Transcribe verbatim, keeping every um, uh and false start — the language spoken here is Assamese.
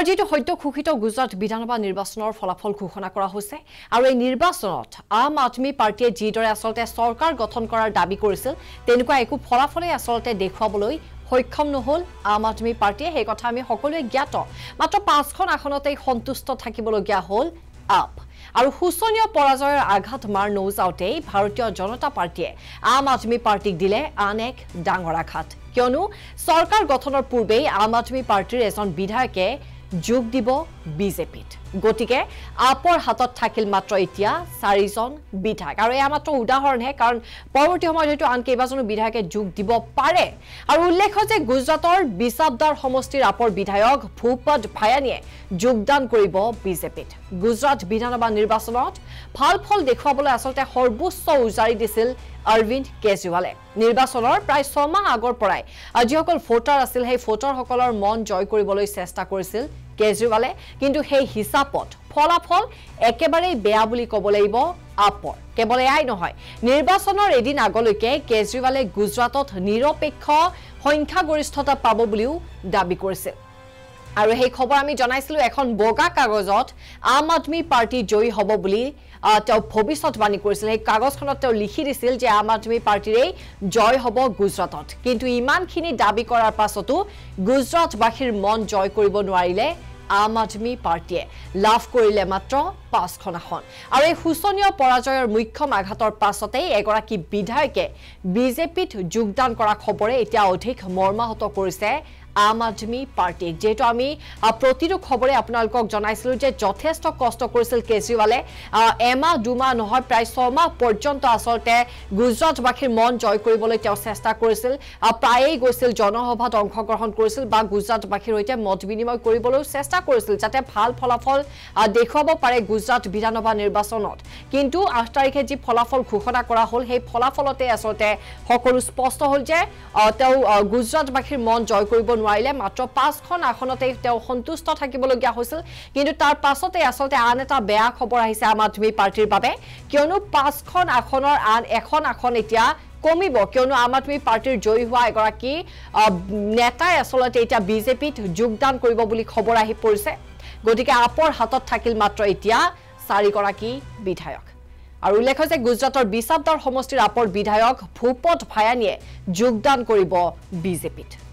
আৰু যেটো সত্য ঘোষিত গুজৰাট বিধানসভা নিৰ্বাচনৰ ফলাফল ঘোষণা কৰা হৈছে আৰু এই নিৰ্বাচনত আম আদমি পাৰ্টিয়ে যিদৰে আসলতে চৰকাৰ গঠন কৰাৰ দাবী কৰিছিল তেনেকুৱা একো ফলাফলে আসলতে দেখুৱাবলৈ সক্ষম নহল আম আদমি পাৰ্টিয়ে সেই কথা আমি সকলোৱে জ্ঞাত মাত্ৰ পাঁচখন আসনতেই সন্তুষ্ট থাকিবলগীয়া হল আপ আৰু হুছনীয় পৰাজয়ৰ আঘাত মাৰ নৌজাওতেই ভাৰতীয় জনতা পাৰ্টিয়ে আম আদমি পাৰ্টিক দিলে আন এক ডাঙৰ আঘাত কিয়নো চৰকাৰ গঠনৰ পূৰ্বেই আম আদমি পাৰ্টিৰ এজন বিধায়কে যোগ দিব বিজেপিত গতিকে আপৰ হাতত থাকিল মাত্ৰ এতিয়া চাৰিজন বিধায়ক আৰু এয়া মাত্ৰ উদাহৰণহে কাৰণ পৰৱৰ্তী সময়ত হয়তো আন কেইবাজনো বিধায়কে যোগ দিব পাৰে আৰু উল্লেখ যে গুজৰাটৰ বিসাবদাৰ সমষ্টিৰ আপৰ বিধায়ক ভূপদ ভায়ানীয়ে যোগদান কৰিব বিজেপিত গুজৰাট বিধানসভা নিৰ্বাচনত ভাল ফল দেখুৱাবলৈ আসলতে সৰ্বোচ্চ উজাৰি দিছিল অৰবিন্দ কেজৰিৱালে নিৰ্বাচনৰ প্ৰায় ছমাহ আগৰ পৰাই যিসকল ভোটাৰ আছিল সেই ভোটাৰসকলৰ মন জয় কৰিবলৈ চেষ্টা কৰিছিল কেজৰিৱালে কিন্তু সেই হিচাপত ফলাফল একেবাৰে বেয়া বুলি ক'ব লাগিব আপৰ কেৱল এয়াই নহয় নিৰ্বাচনৰ এদিন আগলৈকে কেজৰিৱালে গুজৰাটত নিৰপেক্ষ সংখ্যাগৰিষ্ঠতা পাব বুলিও দাবী কৰিছিল আৰু সেই খবৰ আমি জনাইছিলো এখন বগা কাগজত আম আদমি পাৰ্টি জয়ী হ'ব বুলি তেওঁ ভৱিষ্যতবাণী কৰিছিল এই কাগজখনত তেওঁ লিখি দিছিল যে আম আদমি পাৰ্টিৰে জয় হ'ব গুজৰাটত কিন্তু ইমানখিনি দাবী কৰাৰ পাছতো গুজৰাটবাসীৰ মন জয় কৰিব নোৱাৰিলে আম আদমি পাৰ্টিয়ে লাভ কৰিলে মাত্ৰ পাঁচখন আসন আৰু এই হুছনীয় পৰাজয়ৰ মুখ্য আঘাতৰ পাছতেই এগৰাকী বিধায়কে বিজেপিত যোগদান কৰা খবৰে এতিয়া অধিক মৰ্মাহত কৰিছে আম আদমি পাৰ্টি যেটো আমি প্ৰতিটো খবৰে আপোনালোকক জনাইছিলো যে যথেষ্ট কষ্ট কৰিছিল কেজৰিৱালে এমাহ দুমাহ নহয় প্ৰায় ছমাহ পৰ্যন্ত আসলতে গুজৰাটবাসীৰ মন জয় কৰিবলৈ তেওঁ চেষ্টা কৰিছিল প্ৰায়েই গৈছিল জনসভাত অংশগ্ৰহণ কৰিছিল বা গুজৰাটবাসীৰ সৈতে মত বিনিময় কৰিবলৈ চেষ্টা কৰিছিল যাতে ভাল ফলাফল দেখুৱাব পাৰে গুজৰাট বিধানসভা নিৰ্বাচনত কিন্তু আঠ তাৰিখে যি ফলাফল ঘোষণা কৰা হ'ল সেই ফলাফলতে আসলতে সকলো স্পষ্ট হ'ল যে তেওঁ গুজৰাটবাসীৰ মন জয় কৰিব নোৱাৰিলে মাত্ৰ পাঁচখন আসনতে তেওঁ সন্তুষ্ট থাকিবলগীয়া হৈছিল কিন্তু তাৰ পাছতে আসলতে আন এটা বেয়া খবৰ আহিছে আম আদমি পাৰ্টিৰ বাবে কিয়নো পাঁচখন আসনৰ আন এখন আসন এতিয়া কমিব কিয়নো আম আদমি পাৰ্টিৰ জয়ী হোৱা এগৰাকী নেতাই আসলতে এতিয়া বিজেপিত যোগদান কৰিব বুলি খবৰ আহি পৰিছে গতিকে আপৰ হাতত থাকিল মাত্ৰ এতিয়া চাৰিগৰাকী বিধায়ক আৰু উল্লেখ যে গুজৰাটৰ বিসাবদাৰ সমষ্টিৰ আপৰ বিধায়ক ভূপদ ভায়ানীয়ে যোগদান কৰিব বিজেপিত